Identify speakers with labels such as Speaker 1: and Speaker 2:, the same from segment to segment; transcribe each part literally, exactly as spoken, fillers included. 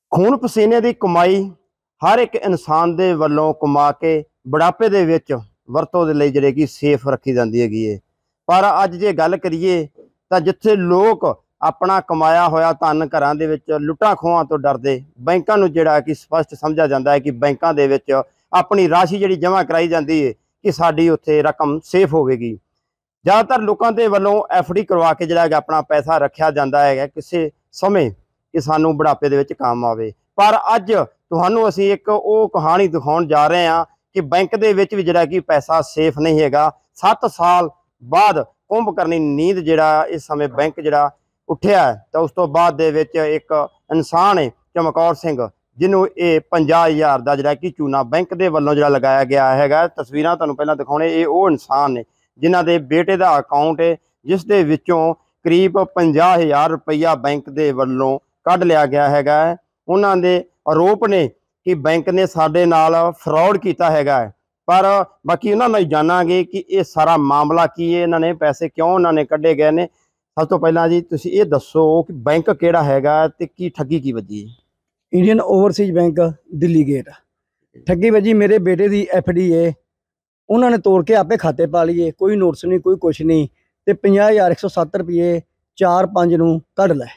Speaker 1: खून पसीने की कमाई हर एक इंसान के वलों कमा के बुढ़ापे दे विच वरतों दे लई जिहड़ी कि सेफ रखी जाती है। पर अज जे गल करिए तो जिथे लोग अपना कमाया होया धन घरां दे विच लुट्टां खोहां तो डरदे बैंकां नूं जिहड़ा कि स्पष्ट समझा जाता है कि बैंकां दे विच अपनी राशि जिहड़ी जमा कराई जाती है कि साडी उत्थे रकम सेफ होवेगी। ज़्यादातर लोगों के वलों एफ डी करवा के जिहड़ा अपना पैसा रखा जाता है किसी समय कि सानू बुढ़ापे दे विच काम आवे। पर अज तुहानू असीं एक वो कहानी दिखाउण जा रहे हैं कि बैंक दे विच भी जिहड़ा कि पैसा सेफ नहीं हैगा। सत्त साल बाद कुंभ करनी नींद जिहड़ा इस समय बैंक जिहड़ा उठिया है तो उस तो बाद दे विच एक इंसान है चमकौर सिंह जिन्हों ये पंजाह हज़ार का जिहड़ा कि चूना बैंक के वलों जिहड़ा लगाया गया है। तस्वीरां तुहानू पहलां दिखाउणे ये वो इंसान ने जिन्हां दे बेटे का अकाउंट है जिस दे विचों करीब पंजाह हज़ार रुपया बैंक के वलों कढ़ लिया गया है। उन्होंने दे आरोप ने कि बैंक ने साडे नाल फ्रॉड किया है। पर बाकी उन्होंने जानांगे कि ये सारा मामला की है, इन्होंने पैसे क्यों उन्होंने कढ़े गए ने। सब तो पहला जी तुसीं ये दसो कि बैंक किहड़ा हैगा ते की ठगी की वजी?
Speaker 2: Indian Overseas Bank Delhi Gate ठगी वजी मेरे बेटे की एफ डी है। उन्होंने तोड़ के आपे खाते पा लिए, कोई नोटिस नहीं कोई कुछ नहीं, तो पंजाह हज़ार एक सौ सत्त रुपये चार पाँच नूं कढ़ लै।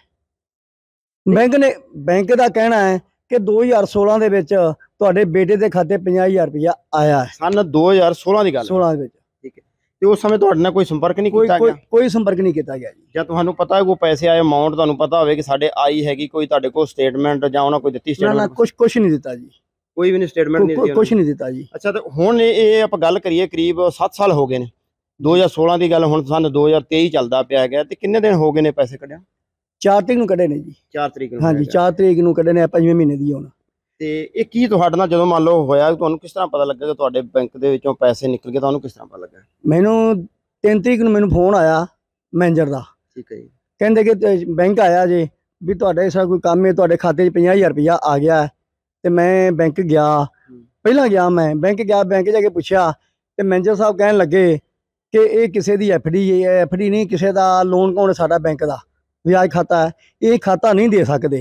Speaker 2: बैंक ने बैंक का कहना है कि दो हज़ार सोलह के विच तुहाडे बेटे के खाते पंजाह हज़ार रुपया आया है।
Speaker 1: सन दो हज़ार सोलह की गल
Speaker 2: सोलह के
Speaker 1: ठीक है। तो उस समय तुहाडे नाल कोई संपर्क नहीं
Speaker 2: कोई
Speaker 1: किया
Speaker 2: कोई,
Speaker 1: गया?
Speaker 2: कोई संपर्क नहीं किया गया जी।
Speaker 1: ਜਾਂ ਤੁਹਾਨੂੰ पता है वो पैसे आए अमाउंट ਤੁਹਾਨੂੰ पता होवे कि साडे आई हैगी कोई ਤੁਹਾਡੇ ਕੋਲ स्टेटमेंट ਜਾਂ ਉਹਨਾਂ ਕੋਈ ਦਿੱਤੀ
Speaker 2: ना
Speaker 1: स्टेटमेंट?
Speaker 2: ना कुछ कुछ नहीं दिता जी,
Speaker 1: कोई भी नहीं स्टेटमेंट नहीं दी
Speaker 2: कुछ नहीं दिता जी।
Speaker 1: अच्छा तो हुण ये ਆਪਾਂ ਗੱਲ ਕਰੀਏ ਕਰੀਬ सत्त साल हो गए ने दो हज़ार सोलह की गल हुण सन दो हज़ार तेईस ਚੱਲਦਾ ਪਿਆ ਗਿਆ ਤੇ ਕਿੰਨੇ ਦਿਨ ਹੋ ਗਏ ਨੇ ਪੈਸੇ ਕੱਢਿਆ?
Speaker 2: चार तरीक नूं कढ़े ने जी।
Speaker 1: चार तरीक
Speaker 2: हाँ जी चार तरीक नूं कढ़े ने पंजवें महीने दी हुण।
Speaker 1: ਤੇ ਇਹ ਕੀ ਤੁਹਾਡੇ ਨਾਲ ਜਦੋਂ ਮੰਨ ਲਓ ਹੋਇਆ ਤੁਹਾਨੂੰ ਕਿਸ ਤਰ੍ਹਾਂ ਪਤਾ ਲੱਗਾ ਕਿ ਤੁਹਾਡੇ ਬੈਂਕ ਦੇ ਵਿੱਚੋਂ ਪੈਸੇ ਨਿਕਲ ਗਏ? ਤੁਹਾਨੂੰ ਕਿਸ ਤਰ੍ਹਾਂ ਪਤਾ ਲੱਗਾ?
Speaker 2: मैनू तीन तरीक नूं मैनू फोन आया मैनेजर का,
Speaker 1: ठीक है जी।
Speaker 2: कहते कि बैंक आया जे भी तुहाडे ऐसा कोई काम है, तुहाडे खाते च पंजाह हज़ार रुपया आ गया है। तो मैं बैंक गया, पहला गया मैं बैंक गया, बैंक जाके पूछा तो मैनेजर साहब कहन लगे कि ये किसी की एफ डी है, एफ डी नहीं किसी का लोन कौन साडा बैंक का ब्याज खाता है, ये खाता नहीं दे सकते।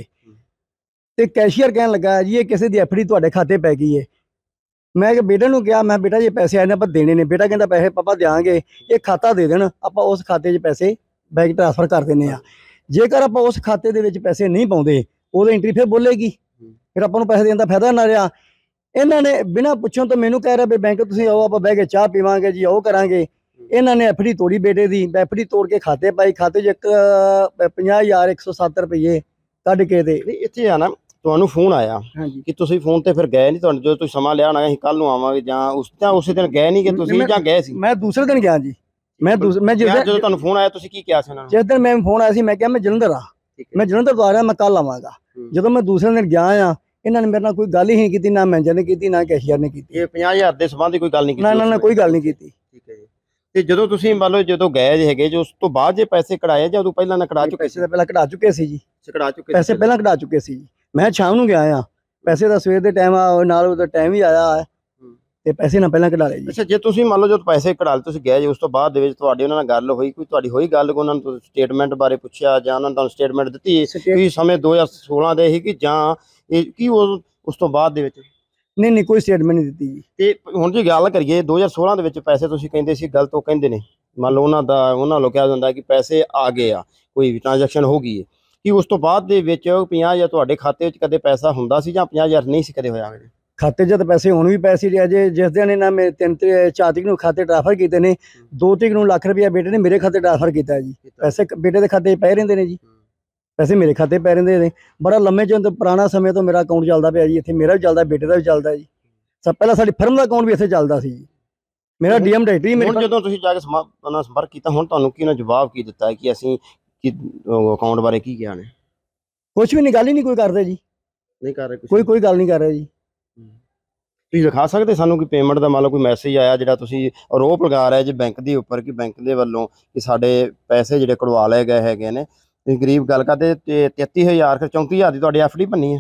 Speaker 2: तो कैशियर कहन लगा जी ये किसी की एफ डी तुहाडे खाते पै गई है। मैं बेटे नूं कहा मैं बेटा ये पैसे आए ने पर देने ने, बेटा कहता पैसे पापा देंगे, ये खाता दे देन आप उस खाते च पैसे बैंक ट्रांसफर कर देने आ। जेकर आप उस खाते दे विच पैसे नहीं पाउंदे उहदी एंट्री फिर बोलेगी, फिर आपां नूं पैसे देण दा फायदा ना रहा। इन्होंने बिना पुछों तो मैनू कह रहा भी बैंक तुसीं आओ आप बह के चाह पीवांगे जी, वो करांगे। इन्होंने एफ डी तोड़ी बेटे की, एफ डी तोड़ के खाते पाई, खाते च एक पंजाह हज़ार एक सौ सत्त रुपये कढ़ के दे
Speaker 1: इत्थे आ ना ਤੁਹਾਨੂੰ ਫੋਨ ਆਇਆ
Speaker 2: हाँ जी
Speaker 1: ਕਿ ਤੁਸੀਂ ਫੋਨ ਤੇ ਫਿਰ ਗਏ ਨਹੀਂ? ਤੁਹਾਨੂੰ ਜਦੋਂ ਤੁਸੀਂ ਸਮਾਂ ਲਿਆ ਹੋਣਾ ਅਸੀਂ ਕੱਲ ਨੂੰ ਆਵਾਂਗੇ ਜਾਂ ਉਸ ਤਾਂ ਉਸੇ ਦਿਨ ਗਏ ਨਹੀਂ ਕਿ ਤੁਸੀਂ ਜਾਂ ਗਏ ਸੀ?
Speaker 2: मैं दूसरे दिन गया जी। मैं दूसरे मैं जिस
Speaker 1: ਜਾਂ
Speaker 2: दिन
Speaker 1: ਜਦੋਂ ਤੁਹਾਨੂੰ ਫੋਨ ਆਇਆ ਤੁਸੀਂ ਕੀ ਕਿਹਾ ਸੀ ਉਹਨਾਂ ਨੂੰ?
Speaker 2: जिस दिन मैं फोन आया सी मैं क्या मैं जलंधर आ,
Speaker 1: ठीक है।
Speaker 2: मैं जलंधर तो आ रहा मैं कल आवागा। जो मैं दूसरे दिन गया आ इन्होंने मेरे नाल कोई गल ही नहीं की, ना मैनेजर ने की ना कैशियर ने की।
Speaker 1: ਇਹ ਪੰਜਾਹ ਹਜ਼ਾਰ ਦੇ ਸੰਬੰਧ ਕੋਈ ਗੱਲ ਨਹੀਂ ਕੀਤੀ?
Speaker 2: ना ना ना कोई गल नहीं की।
Speaker 1: ਠੀਕ ਹੈ ਜੀ। ਤੇ ਜਦੋਂ ਤੁਸੀਂ ਮੰਨ ਲਓ ਜਦੋਂ ਗਏ ਜੇ ਹੈਗੇ ਜੋ ਉਸ ਤੋਂ ਬਾਅਦ ਜੇ ਪੈਸੇ ਕਢਾਏ ਜਾਂ ਉਦੋਂ ਪਹਿਲਾਂ ਨਾ ਕਢਾ ਚੁੱਕੇ ਸੀ?
Speaker 2: पैसे पहला कढ़ा चुके सी जी,
Speaker 1: ਕਢਾ ਚੁੱਕੇ
Speaker 2: पैसे पहला कढ़ा चुके सी जी। मैं शाम नूं गया आ, पैसे ਦਾ ਸਵੇਰ ਦੇ ਟਾਈਮ ਆ ਨਾਲ ਉਹਦਾ ਟਾਈਮ ਵੀ ਆਇਆ ਹੈ ਤੇ ਪੈਸੇ ਨਾ ਪਹਿਲਾਂ ਕਢਾ ਲਏ ਜੀ।
Speaker 1: ਅੱਛਾ ਜੇ ਤੁਸੀਂ ਮੰਨ ਲਓ ਜਦੋਂ ਪੈਸੇ ਕਢਾ ਲਏ ਤੁਸੀਂ ਗਏ ਜੀ ਉਸ ਤੋਂ ਬਾਅਦ ਦੇ ਵਿੱਚ ਤੁਹਾਡੀ ਉਹਨਾਂ ਨਾਲ ਗੱਲ ਹੋਈ, ਕੋਈ ਤੁਹਾਡੀ ਹੋਈ ਗੱਲ ਉਹਨਾਂ ਨੂੰ ਸਟੇਟਮੈਂਟ ਬਾਰੇ ਪੁੱਛਿਆ ਜਾਂ ਉਹਨਾਂ ਨੇ ਤੁਹਾਨੂੰ ਸਟੇਟਮੈਂਟ ਦਿੱਤੀ ਕਿ ਸਮੇਂ ਦੋ ਹਜ਼ਾਰ ਸੋਲਾਂ ਦੇ ਸੀ ਕਿ ਜਾਂ ਇਹ ਕੀ ਉਹ ਉਸ ਤੋਂ ਬਾਅਦ ਦੇ ਵਿੱਚ?
Speaker 2: ਨਹੀਂ ਨਹੀਂ ਕੋਈ ਸਟੇਟਮੈਂਟ ਨਹੀਂ ਦਿੱਤੀ ਜੀ।
Speaker 1: ਤੇ ਹੁਣ ਜੇ ਗੱਲ ਕਰੀਏ ਦੋ ਹਜ਼ਾਰ ਸੋਲਾਂ ਦੇ ਵਿੱਚ ਪੈਸੇ ਤੁਸੀਂ ਕਹਿੰਦੇ ਸੀ ਗਲਤ ਉਹ ਕਹਿੰਦੇ ਨੇ ਮੰਨ ਲਓ ਉਹਨਾਂ ਦਾ ਉਹਨਾਂ ਵੱਲੋਂ ਕਿਹਾ ਜਾਂਦਾ ਕਿ ਪੈਸੇ ਆ ਗਏ ਆ ਕੋਈ ਵੀ ਟ੍ਰਾਂਜੈਕਸ਼ਨ ਹੋ ਗਈ ਹੈ कि उस तो बाद दे विच पंजाह हज़ार तुहाडे खाते विच कदे पैसा हुंदा सी जां पंजाह हज़ार नहीं सी कदे होया?
Speaker 2: खाते च तो पैसे हुण भी पैसे जे जिस दिन इन्हां मेरे तीन चार तरीक नूं खाते ट्रांसफर कीते ने, दो तरीक नूं लाख रुपया बेटे ने मेरे खाते ट्रांसफर किया जी। पैसे बेटे दे खाते पै रहिंदे ने जी, पैसे मेरे खाते पै रहिंदे ने। बड़ा लम्मे चों तो पुराना समय तो मेरा अकाउंट चलदा पिया जी, इत्थे मेरा भी चलदा बेटे दा भी चलदा जी। सब पहला साडी फर्म दा अकाउंट भी इत्थे चलदा सी जी, मेरा डी एम डायरेक्टरी मेरे।
Speaker 1: हुण जदों तुसीं जा के उन्हां संपर्क कीता हुण तुहानूं की उन्हां जवाब की दित्ता है कि असीं कि अकाउंट बारे की किहा ने?
Speaker 2: कुछ भी नहीं, गल ही नहीं कोई करते जी,
Speaker 1: नहीं कर रहे कुछ
Speaker 2: कोई कोई गल नहीं कर रहा जी।
Speaker 1: ਤੁਸੀਂ ਦਿਖਾ ਸਕਦੇ ਸਾਨੂੰ ਕਿ ਪੇਮੈਂਟ ਦਾ ਮੰਨ ਲਓ ਕੋਈ ਮੈਸੇਜ ਆਇਆ ਜਿਹੜਾ ਤੁਸੀਂ ਆਰੋਪ ਲਗਾ ਰਹੇ ਜੀ ਬੈਂਕ ਦੇ ਉੱਪਰ ਕਿ ਬੈਂਕ ਦੇ ਵੱਲੋਂ ਕਿ ਸਾਡੇ ਪੈਸੇ ਜਿਹੜੇ ਕਢਵਾ ਲਏ ਗਏ ਹੈਗੇ ਨੇ? ਤੁਸੀਂ ਗਰੀਬ ਗੱਲ ਕਰਦੇ ਤੇ ਤੇਤੀ ਹਜ਼ਾਰ ਫਿਰ ਚੌਂਤੀ ਹਜ਼ਾਰ ਦੀ ਤੁਹਾਡੀ ਐਫ ਡੀ ਭੰਨੀ ਹੈ?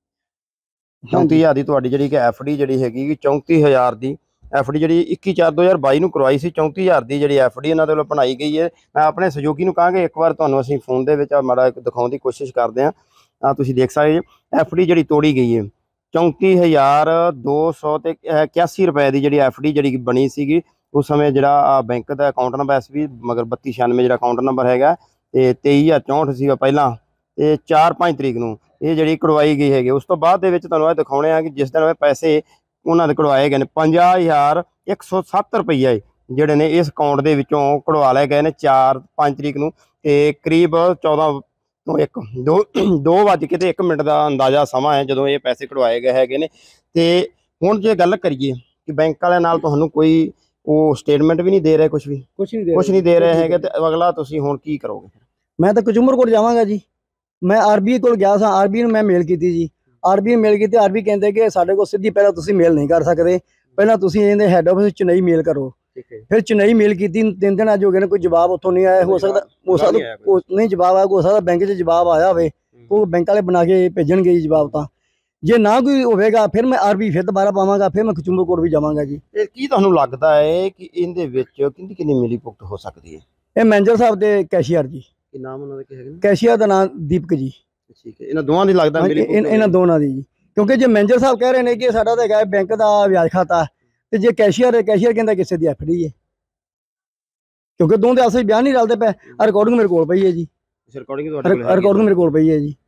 Speaker 1: ਚੌਂਤੀ ਹਜ਼ਾਰ ਦੀ ਤੁਹਾਡੀ ਜਿਹੜੀ ਕਿ ਐਫ ਡੀ ਜਿਹੜੀ ਹੈਗੀ ਕਿ ਚੌਂਤੀ ਹਜ਼ਾਰ ਦੀ ਐਫ ਡੀ ਜਿਹੜੀ ਇੱਕੀ ਚਾਰ ਦੋ ਹਜ਼ਾਰ ਬਾਈ ਨੂੰ ਕਰਵਾਈ ਸੀ, ਚੌਂਤੀ ਹਜ਼ਾਰ ਦੀ ਜਿਹੜੀ ਐਫ ਡੀ ਇਹਨਾਂ ਦੇ ਵੱਲੋਂ ਬਣਾਈ ਗਈ ਹੈ। ਮੈਂ ਆਪਣੇ ਸਹਿਯੋਗੀ ਨੂੰ ਕਹਾਂਗੇ ਇੱਕ ਵਾਰ ਤੁਹਾਨੂੰ ਅਸੀਂ ਫੋਨ ਦੇ ਵਿੱਚ ਮਾੜਾ ਦਿਖਾਉਣ ਦੀ ਕੋਸ਼ਿਸ਼ ਕਰਦੇ ਹਾਂ ਆ ਤੁਸੀਂ ਦੇਖ ਸਕਦੇ ਹੋ ਐਫ ਡੀ ਜਿਹੜੀ ਤੋੜੀ ਗਈ ਹੈ ਚੌਂਤੀ ਹਜ਼ਾਰ ਦੋ ਸੌ ਤੇ ਇक्यासी ਰੁਪਏ ਦੀ ਜਿਹੜੀ ਐਫ ਡੀ ਜਿਹੜੀ ਬਣੀ ਸੀਗੀ ਉਸ ਸਮੇਂ ਜਿਹੜਾ ਬੈਂਕ ਦਾ ਅਕਾਊਂਟ ਨੰਬਰ ਐਸ ਵੀ ਮਗਰ ਬੱਤੀ ਛਿਆਨਵੇਂ ਜਿਹੜਾ ਅਕਾਊਂਟ ਨੰਬਰ ਹੈਗਾ ਤੇ ਤੇਈ ਹਜ਼ਾਰ ਚੌਂਹਠ ਸੀਗਾ ਪਹਿਲਾਂ ਤੇ ਚਾਰ ਪੰਜ ਤਰੀਕ ਨੂੰ ਇਹ ਜਿਹੜੀ ਕਢਵਾਈ ਗਈ ਹੈਗੀ। ਉਸ ਤੋਂ ਬਾਅਦ ਦੇ ਵਿੱਚ ਤੁਹਾਨੂੰ ਇਹ ਦਿਖਾਉਣੇ ਆ ਕਿ ਜਿਸ ਦਿਨ ਪੈਸੇ ਉਹਨਾਂ ਦੇ ਕਢਵਾਏ ਗਏ ਨੇ ਪੰਜਾਹ ਹਜ਼ਾਰ ਇੱਕ ਸੌ ਸੱਤ ਰੁਪਈਆ ਜਿਹੜੇ ਨੇ ਇਸ ਅਕਾਊਂਟ ਦੇ ਵਿੱਚੋਂ ਕਢਵਾ ਲਏ ਗਏ ਨੇ ਚਾਰ ਪੰਜ ਤਰੀਕ ਨੂੰ ਤੇ ਕਰੀਬ ਚੌਦਾਂ ਤੋਂ ਇੱਕ ਦੋ ਦੋ ਵੱਜ ਕੇ ਤੇ ਇੱਕ ਮਿੰਟ ਦਾ ਅੰਦਾਜ਼ਾ ਸਮਾਂ ਹੈ ਜਦੋਂ ਇਹ ਪੈਸੇ ਕਢਵਾਏ ਗਏ ਹੈਗੇ ਨੇ। ਤੇ ਹੁਣ ਜੇ ਗੱਲ ਕਰੀਏ ਕਿ ਬੈਂਕ ਵਾਲਿਆਂ ਨਾਲ ਤੁਹਾਨੂੰ ਕੋਈ ਉਹ ਸਟੇਟਮੈਂਟ ਵੀ ਨਹੀਂ ਦੇ ਰਹੇ ਕੁਝ ਵੀ
Speaker 2: ਕੁਛ ਨਹੀਂ ਦੇ
Speaker 1: ਕੁਝ ਨਹੀਂ ਦੇ ਰਹੇ ਹੈਗੇ ਤੇ ਅਗਲਾ ਤੁਸੀਂ ਹੁਣ ਕੀ ਕਰੋਗੇ?
Speaker 2: ਮੈਂ ਤਾਂ ਕੰਜ਼ਿਊਮਰ ਕੋਰਟ ਜਾਵਾਂਗਾ ਜੀ। ਮੈਂ ਆਰਬੀਆਈ ਕੋਲ ਗਿਆ ਸਾਂ, ਆਰਬੀਆਈ ਨੂੰ ਮੈਂ ਮੇਲ ਕੀਤੀ ਜੀ। ਆਰਬੀਆਈ ਮੇਲ ਕੀਤੀ, ਆਰਬੀਆਈ ਕਹਿੰਦੇ ਕਿ ਸਾਡੇ ਕੋਲ ਸਿੱਧੀ ਪਹਿਲਾਂ ਤੁਸੀਂ ਮੇਲ ਨਹੀਂ ਕਰ ਸਕਦੇ, ਪਹਿਲਾਂ ਤੁਸੀਂ ਇਹਦੇ ਹੈੱਡ ਆਫਿਸ ਚੇਨਈ ਮੇਲ ਕਰੋ। ਫਿਰ ਚੇਨਈ ਮੇਲ ਕੀਤੀ, ਤਿੰਨ ਦਿਨ ਅੱਜ ਹੋ ਗਏ ਨੇ, ਕੋਈ ਜਵਾਬ ਉੱਥੋਂ ਨਹੀਂ ਆਇਆ। ਹੋ ਸਕਦਾ ਹੋ ਸਕਦਾ ਨਹੀਂ ਜਵਾਬ ਆਇਆ, ਹੋ ਸਕਦਾ ਬੈਂਕ 'ਚ ਜਵਾਬ ਆਇਆ ਹੋਵੇ, ਉਹ ਬੈਂਕ ਵਾਲੇ ਬਣਾ ਕੇ ਭੇਜਣਗੇ ਜੀ ਜਵਾਬ। ਤਾਂ ਜੇ ਨਾ ਕੋਈ ਹੋਵੇਗਾ ਫਿਰ ਮੈਂ ਆਰਬੀਆਈ ਫਿਰ ਦੁਬਾਰਾ ਪਾਵਾਂਗਾ, ਫਿਰ ਮੈਂ ਕੰਜ਼ਿਊਮਰ ਕੋਰਟ ਵੀ ਜਾਵਾਂਗਾ ਜੀ।
Speaker 1: ਇਹ ਕੀ ਤੁਹਾਨੂੰ ਲੱਗਦਾ ਹੈ ਕਿ ਇਹਦੇ ਵਿੱਚ ਕਿੰਨੀ ਕਿੰਨੀ ਮਿਲੀ ਭੁਗਤ ਹੋ ਸਕਦੀ ਹੈ?
Speaker 2: ਇਹ ਮੈਨੇਜਰ ਸਾਹਿਬ ਦੇ ਕੈਸ਼ੀਅਰ ਜੀ।
Speaker 1: ਕੀ ਨਾਮ ਉਹਨਾਂ ਦਾ ਕੀ ਹੈਗਾ?
Speaker 2: ਕੈਸ਼ੀਅਰ ਦਾ ਨਾਮ ਦੀਪਕ ਜੀ।
Speaker 1: ਠੀਕ ਹੈ, ਇਹਨਾਂ ਦੋਵਾਂ ਦੀ ਲੱਗਦਾ ਮਿਲੀ ਭੁਗਤ?
Speaker 2: ਇਹਨਾਂ ਦੋਨਾਂ ਦੀ ਜੀ, ਕਿਉਂਕਿ ਜੇ ਮੈਨੇਜਰ ਸਾਹਿਬ ਕਹਿ ਰਹੇ ਨੇ ਕਿ ਸਾਡਾ ਤਾਂ ਹੈਗਾ ਬੈਂਕ ਦਾ ਵਿਆਜ ਖਾਤਾ, ਤੇ ਜੇ ਕੈਸ਼ੀਅਰ ਹੈ ਕੈਸ਼ੀਅਰ ਕਹਿੰਦਾ ਕਿਸੇ ਦੀ ਐਫ ਡੀ ਹੈ, ਕਿਉਂਕਿ ਦੋਵਾਂ ਦੇ ਆਪਸ ਬਿਆਨ ਨਹੀਂ ਰਲਦੇ ਪਏ। ਰਿਕਾਰਡਿੰਗ ਮੇਰੇ ਕੋਲ ਪਈ ਹੈ ਜੀ,
Speaker 1: ਰਿਕਾਰਡਿੰਗ ਤੁਹਾਡੇ ਕੋਲ ਹੈ?
Speaker 2: ਰਿਕਾਰਡਿੰਗ ਮੇਰੇ ਕੋਲ ਪਈ ਹੈ ਜੀ।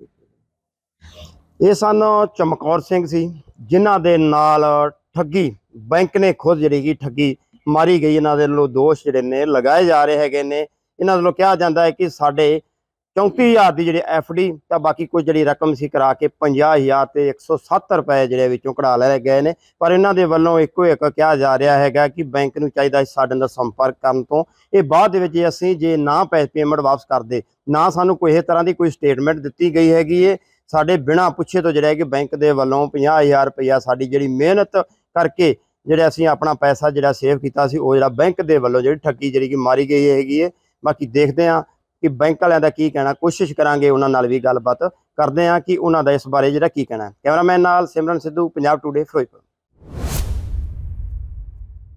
Speaker 1: ਇਹ ਸਨ ਚਮਕੌਰ ਸਿੰਘ ਸੀ ਜਿਨ੍ਹਾਂ ਦੇ ਨਾਲ ਠੱਗੀ ਬੈਂਕ ਨੇ ਖੁਦ ਜਿਹੜੀ ਕਿ ਠੱਗੀ ਮਾਰੀ ਗਈ। ਇਹਨਾਂ ਦੇ ਵੱਲੋਂ ਦੋਸ਼ ਜਿਹੜੇ ਨੇ ਲਗਾਏ ਜਾ ਰਹੇ ਹੈਗੇ ਨੇ। ਇਹਨਾਂ ਵੱਲੋਂ ਕਿਹਾ ਜਾਂਦਾ ਹੈ ਕਿ ਸਾਡੇ ਚੌਂਤੀ ਹਜ਼ਾਰ ਦੀ ਜਿਹੜੀ ਐਫ ਡੀ ਤਾਂ ਬਾਕੀ ਕੁਝ ਜਿਹੜੀ ਰਕਮ ਸੀ ਕਰਾ ਕੇ ਪੰਜਾਹ ਹਜ਼ਾਰ ਤੇ ਇੱਕ ਸੌ ਸੱਤ ਰੁਪਏ ਜਿਹੜੇ ਵਿੱਚੋਂ ਕਢਾ ਲਏ ਗਏ ਨੇ। ਪਰ ਇਹਨਾਂ ਦੇ ਵੱਲੋਂ ਇੱਕੋ ਇੱਕ ਕਿਹਾ ਜਾ ਰਿਹਾ ਹੈਗਾ ਕਿ ਬੈਂਕ ਨੂੰ ਚਾਹੀਦਾ ਸੀ ਸਾਡੇ ਨਾਲ ਸੰਪਰਕ ਕਰਨ ਤੋਂ ਇਹ ਬਾਅਦ ਦੇ ਵਿੱਚ ਅਸੀਂ ਜੇ ਨਾ ਪੈਸੇ ਪੇਮੈਂਟ ਵਾਪਸ ਕਰਦੇ, ਨਾ ਸਾਨੂੰ ਕੋਈ ਇਸ ਤਰ੍ਹਾਂ ਦੀ ਕੋਈ ਸਟੇਟਮੈਂਟ ਦਿੱਤੀ ਗਈ ਹੈਗੀ ਹੈ, ਸਾਡੇ ਬਿਨਾਂ ਪੁੱਛੇ ਤੋਂ ਜਿਹੜਾ ਕਿ ਬੈਂਕ ਦੇ ਵੱਲੋਂ ਪੰਜਾਹ ਹਜ਼ਾਰ ਰੁਪਈਆ ਸਾਡੀ ਜਿਹੜੀ ਮਿਹਨਤ ਕਰਕੇ ਜਿਹੜੇ ਅਸੀਂ ਆਪਣਾ ਪੈਸਾ ਜਿਹੜਾ ਸੇਵ ਕੀਤਾ ਸੀ ਉਹ ਜਿਹੜਾ ਬੈਂਕ ਦੇ ਵੱਲੋਂ ਜਿਹੜੀ ਠੱਗੀ ਜਿਹੜੀ ਕਿ ਮਾਰੀ ਗਈ ਹੈਗੀ ਹੈ। ਬਾਕੀ ਦੇਖਦੇ ਹਾਂ ਕਿ ਬੈਂਕ ਵਾਲਿਆਂ ਦਾ ਕੀ ਕਹਿਣਾ, ਕੋਸ਼ਿਸ਼ ਕਰਾਂਗੇ ਉਹਨਾਂ ਨਾਲ ਵੀ ਗੱਲਬਾਤ ਕਰਦੇ ਹਾਂ ਕਿ ਉਹਨਾਂ ਦਾ ਇਸ ਬਾਰੇ ਜਿਹੜਾ ਕੀ ਕਹਿਣਾ। ਕੈਮਰਾਮੈਨ ਨਾਲ ਸਿਮਰਨ ਸਿੱਧੂ, ਪੰਜਾਬ ਟੂਡੇ, ਫਿਰੋਜ਼ਪੁਰ।